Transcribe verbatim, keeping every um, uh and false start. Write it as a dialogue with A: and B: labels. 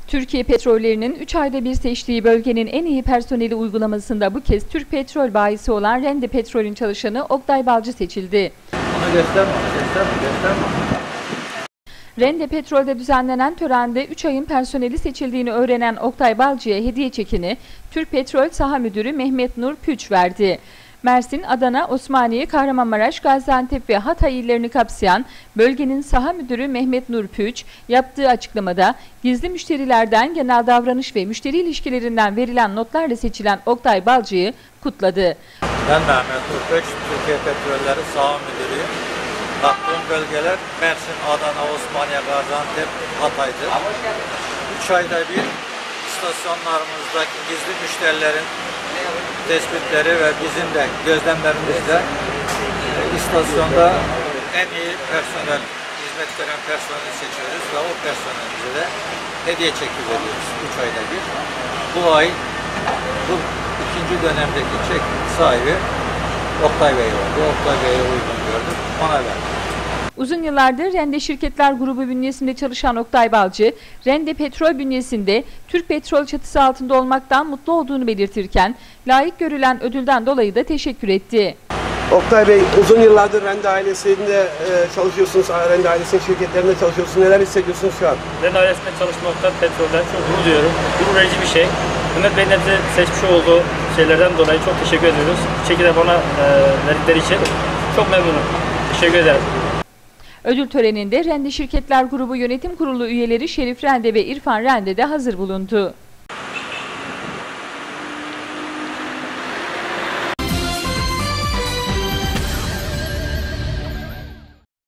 A: Türkiye Petrollerinin üç ayda bir seçtiği bölgenin en iyi personeli uygulamasında bu kez Türk Petrol bayisi olan Rende Petrol'ün çalışanı Oktay Balcı seçildi.
B: Onu gösterme, gösterme, gösterme.
A: Rende Petrol'de düzenlenen törende üç ayın personeli seçildiğini öğrenen Oktay Balcı'ya hediye çekini Türk Petrol Saha Müdürü Mehmet Nur Püç verdi. Mersin, Adana, Osmaniye, Kahramanmaraş, Gaziantep ve Hatay illerini kapsayan bölgenin saha müdürü Mehmet Nur Püç yaptığı açıklamada gizli müşterilerden genel davranış ve müşteri ilişkilerinden verilen notlarla seçilen Oktay Balcı'yı kutladı.
B: Ben Mehmet Nur Püç, Türkiye Petrolleri Saha Müdürüyüm. Baktığım bölgeler Mersin, Adana, Osmaniye, Gaziantep, Hatay'dır. üç ayda bir istasyonlarımızdaki gizli müşterilerin tespitleri ve bizim de gözlemlerimizde istasyonda en iyi personel, hizmet veren personeli seçiyoruz ve o personelimize de hediye çeki veriyoruz üç ayda bir. Bu ay bu ikinci dönemdeki çek sahibi Oktay Bey oldu. Oktay Bey'e uygun gördüm, ona verdim.
A: Uzun yıllardır Rende Şirketler Grubu bünyesinde çalışan Oktay Balcı, Rende Petrol bünyesinde Türk Petrol çatısı altında olmaktan mutlu olduğunu belirtirken, layık görülen ödülden dolayı da teşekkür etti.
C: Oktay Bey, uzun yıllardır Rende ailesinde çalışıyorsunuz, Rende ailesinin şirketlerinde çalışıyorsunuz. Neler hissediyorsunuz şu an?
D: Rende ailesinde çalışmaktan, petrolden çok gurur duyuyorum. Gurur verici bir şey. Mehmet Bey'in de bize seçmiş olduğu şeylerden dolayı çok teşekkür ediyoruz. Bu şekilde bana e, verdikleri için çok memnunum. Teşekkür ederim.
A: Ödül töreninde Rende Şirketler Grubu Yönetim Kurulu üyeleri Şerif Rende ve İrfan Rende de hazır bulundu.